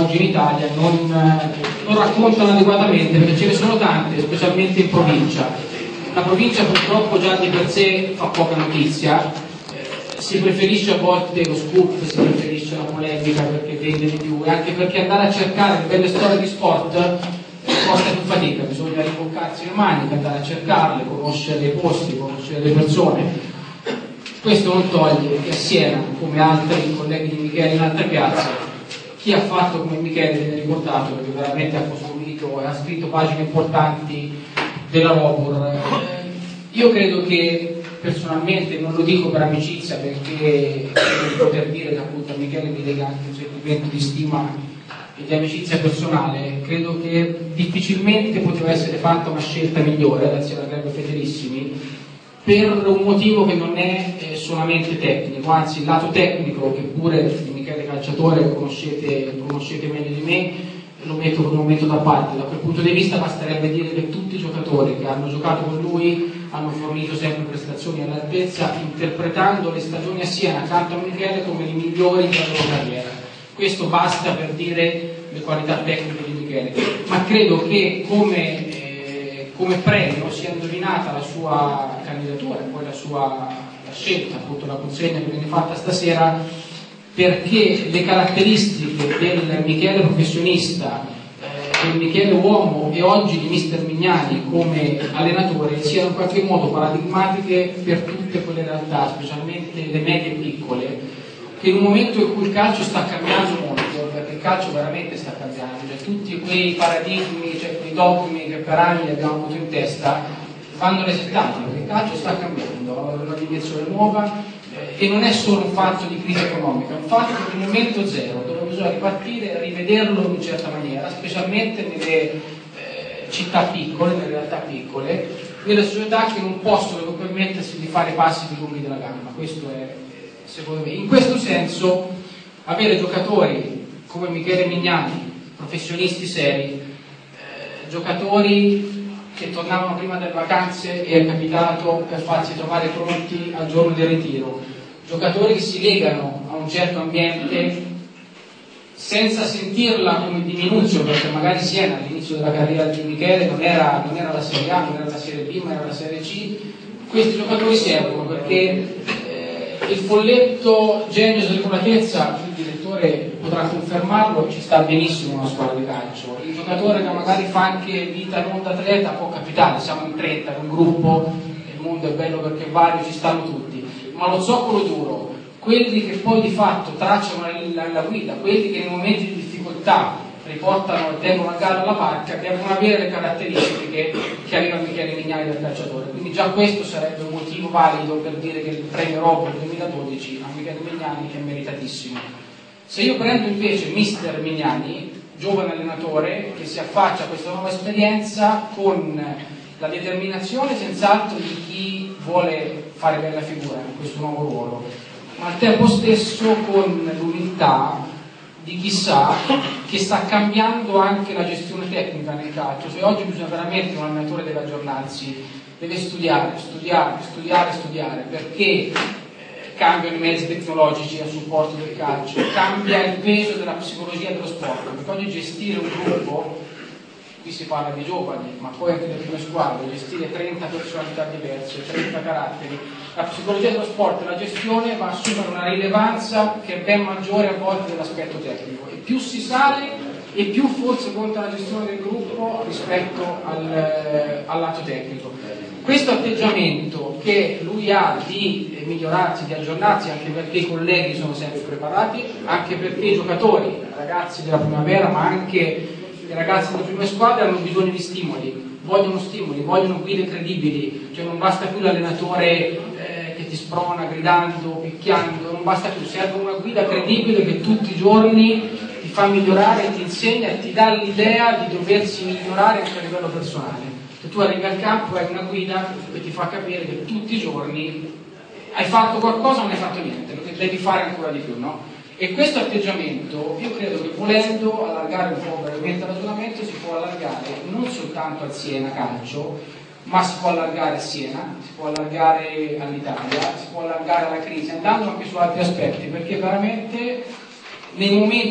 oggi in Italia non raccontano adeguatamente, perché ce ne sono tante, specialmente in provincia. La provincia purtroppo già di per sé fa poca notizia, si preferisce a volte lo scoop, si preferisce la polemica perché vende di più, e anche perché andare a cercare belle storie di sport costa più fatica, bisogna rimboccarsi le maniche, andare a cercarle, conoscere i posti, conoscere le persone. Questo non toglie che a Siena, come altri colleghi di Michele in altre piazze, chi ha fatto come Michele viene ricordato perché veramente ha costruito e ha scritto pagine importanti della Robur. Io credo che personalmente, non lo dico per amicizia, perché per poter dire che appunto a Michele mi lega anche un sentimento di stima e di amicizia personale, credo che difficilmente poteva essere fatta una scelta migliore da Siena Club Fedelissimi, per un motivo che non è solamente tecnico, anzi il lato tecnico, che pure di Michele calciatore conoscete meglio di me, lo metto per un momento da parte. Da quel punto di vista basterebbe dire che tutti i giocatori che hanno giocato con lui hanno fornito sempre prestazioni all'altezza, interpretando le stagioni a Siena accanto a Michele come le migliori della loro carriera. Questo basta per dire le qualità tecniche di Michele, ma credo che come premio sia indovinata la sua candidatura e poi la scelta, appunto la consegna che viene fatta stasera, perché le caratteristiche del Michele professionista, del Michele uomo e oggi di mister Mignani come allenatore siano in qualche modo paradigmatiche per tutte quelle realtà, specialmente le medie e piccole, che in un momento in cui il calcio sta cambiando molto, perché il calcio veramente sta cambiando, cioè tutti quei paradigmi, cioè quei dogmi che per anni abbiamo avuto in testa vanno resettati, perché il calcio sta cambiando, è una dimensione nuova, e non è solo un fatto di crisi economica, è un fatto di momento zero, dove bisogna ripartire e rivederlo in una certa maniera, specialmente nelle città piccole, nelle realtà piccole, nelle società che non possono permettersi di fare passi più lunghi della gamba. Questo è, secondo me. In questo senso, avere giocatori come Michele Mignani, professionisti seri, giocatori che tornavano prima delle vacanze e è capitato per farsi trovare pronti al giorno del ritiro, giocatori che si legano a un certo ambiente senza sentirla come diminuzione, perché magari Siena all'inizio della carriera di Michele non era la Serie A, non era la Serie B, ma era la Serie C. Questi giocatori servono perché il folletto genio e sregolatezza, il direttore potrà confermarlo, ci sta benissimo una squadra di calcio. Il giocatore che magari fa anche vita non da atleta può capitare, siamo in 30, in un gruppo, il mondo è bello perché vario, ci stanno tutti, ma lo zoccolo duro, quelli che poi di fatto tracciano la guida, quelli che nei momenti di difficoltà riportano e tengono a gara la barca, devono avere le caratteristiche che aveva Michele Mignani del calciatore. Quindi già questo sarebbe un motivo valido per dire che il premio Robur 2012 a Michele Mignani è meritatissimo. Se io prendo invece mister Mignani, giovane allenatore che si affaccia a questa nuova esperienza con la determinazione senz'altro di chi vuole fare bella figura in questo nuovo ruolo, ma al tempo stesso con l'umiltà di chi sa che sta cambiando anche la gestione tecnica nel calcio. Cioè oggi bisogna veramente, un allenatore deve aggiornarsi, deve studiare, perché cambiano i mezzi tecnologici a supporto del calcio, cambia il peso della psicologia dello sport, perché oggi gestire un gruppo, qui si parla di giovani, ma poi anche delle prime squadre, gestire 30 personalità diverse, 30 caratteri, la psicologia dello sport e la gestione va a assumere una rilevanza che è ben maggiore a volte dell'aspetto tecnico, e più si sale e più forse conta la gestione del gruppo rispetto al lato tecnico. Questo atteggiamento che lui ha di migliorarsi, di aggiornarsi, anche perché i colleghi sono sempre preparati, anche perché i giocatori, ragazzi della primavera, ma anche i ragazzi delle prime squadre hanno bisogno di stimoli, vogliono guide credibili, cioè non basta più l'allenatore che ti sprona gridando, picchiando, non basta più, serve una guida credibile che tutti i giorni ti fa migliorare, ti insegna e ti dà l'idea di doversi migliorare anche a livello personale. Se tu arrivi al campo hai una guida che ti fa capire che tutti i giorni hai fatto qualcosa o non hai fatto niente, perché devi fare ancora di più, no? E questo atteggiamento, io credo che volendo allargare un po' brevemente il ragionamento, si può allargare non soltanto al Siena calcio, ma si può allargare a Siena, si può allargare all'Italia, si può allargare alla crisi, andando anche su altri aspetti, perché veramente nei momenti di difficoltà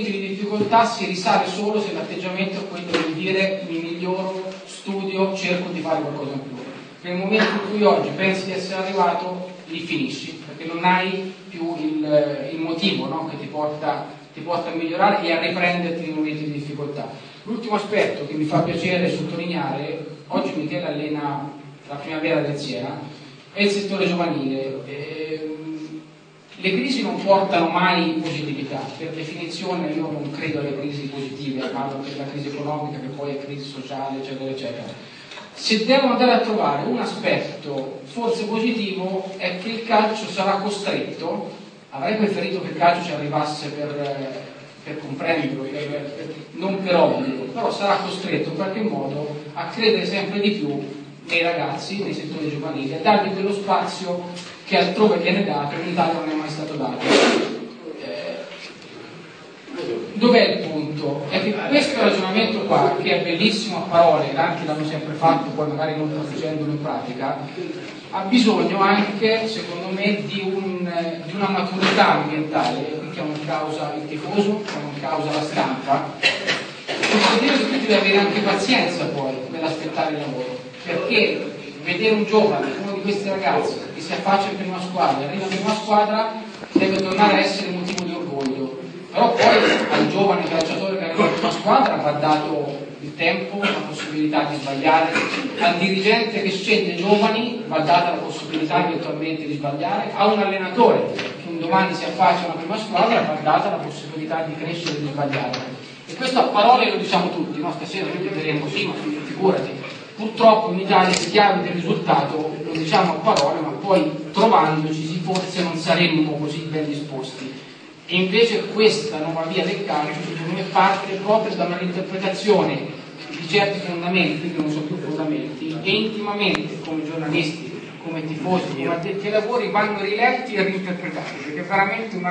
difficoltà si risale solo se l'atteggiamento è quello di dire mi miglioro, studio, cerco di fare qualcosa in più. Nel momento in cui oggi pensi di essere arrivato, lì finisci, perché non hai più il motivo, no? Che ti porta a migliorare e a riprenderti nei momenti di difficoltà. L'ultimo aspetto che mi fa piacere sottolineare, oggi Michele allena la primavera del Siena, è il settore giovanile. Le crisi non portano mai positività, per definizione io non credo alle crisi positive, parlo della crisi economica che poi è crisi sociale, eccetera, eccetera. Se devo andare a trovare un aspetto forse positivo è che il calcio sarà costretto, avrei preferito che il calcio ci arrivasse per comprenderlo, non per obbligo, però sarà costretto in qualche modo a credere sempre di più nei ragazzi, nei settori giovanili, a dargli quello spazio che altrove viene dato e in Italia non è mai stato dato. Dov'è il punto? È che questo ragionamento qua, che è bellissimo a parole, tanti l'hanno sempre fatto, poi magari non facendolo in pratica, ha bisogno anche, secondo me, di una maturità ambientale. Qui chiamo in causa il tifoso, chiamo in causa la stampa. Vuol dire che tu devi avere anche pazienza poi nell'aspettare il lavoro, perché vedere un giovane, uno di questi ragazzi che si affaccia in prima squadra, arriva in prima squadra, deve tornare a essere motivo di orgoglio. Però poi al giovane calciatore che arriva in prima squadra va dato il tempo, la possibilità di sbagliare, al dirigente che scende giovani va data la possibilità eventualmente di sbagliare, a un allenatore che un domani si affaccia in una prima squadra va data la possibilità di crescere e di sbagliare. E questo a parole lo diciamo tutti, no? Stasera noi diremo così, ma figurati. Purtroppo in Italia si chiama del risultato, lo diciamo a parole, ma poi trovandoci forse non saremmo così ben disposti. E invece questa nuova via del calcio, secondo me, parte proprio da una interpretazione di certi fondamenti, che non sono più fondamenti, e intimamente come giornalisti, come tifosi, come addetti ai lavori vanno riletti e reinterpretati, perché è veramente una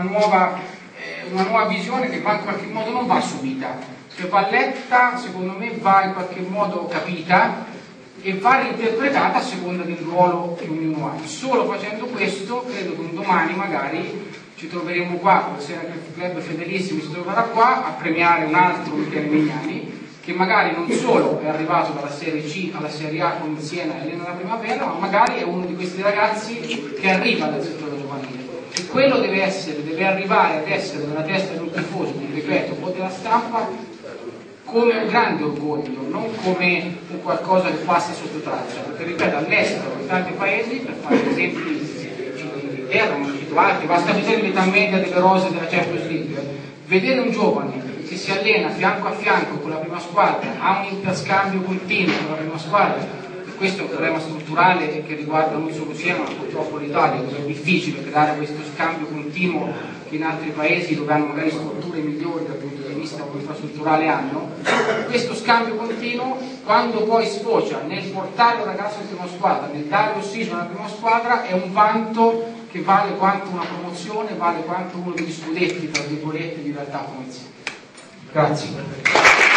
nuova visione che in qualche modo non va subita, che va letta, secondo me va in qualche modo capita e va reinterpretata a seconda del ruolo che ognuno ha. Solo facendo questo credo che un domani magari ci troveremo qua, il Siena Club Fedelissimi si troverà qua a premiare un altro Michele Mignani, che magari non solo è arrivato dalla Serie C alla Serie A con il Siena e nella primavera, ma magari è uno di questi ragazzi che arriva dal settore giovanile. E quello deve arrivare ad essere nella testa di un tifoso, ripeto, o della stampa, come un grande orgoglio, non come un qualcosa che passa sotto traccia, perché ripeto, all'estero, in tanti paesi, per fare esempi erano situati, basta vedere l'età media delle rose della Champions League, vedere un giovane che si allena fianco a fianco con la prima squadra, ha un interscambio continuo con la prima squadra, e questo è un problema strutturale che riguarda non solo Siena ma purtroppo l'Italia, dove è difficile creare questo scambio continuo che in altri paesi dove hanno magari strutture migliori dal punto di vista infrastrutturale hanno. Questo scambio continuo, quando poi sfocia nel portare un ragazzo in prima squadra, nel dare ossigeno alla prima squadra, è un vanto che vale quanto una promozione, vale quanto uno degli scudetti, tra virgolette, di realtà come Siena. Grazie.